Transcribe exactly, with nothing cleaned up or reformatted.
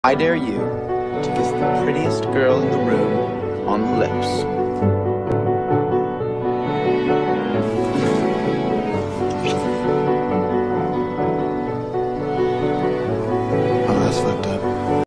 I dare you to kiss the prettiest girl in the room on the lips.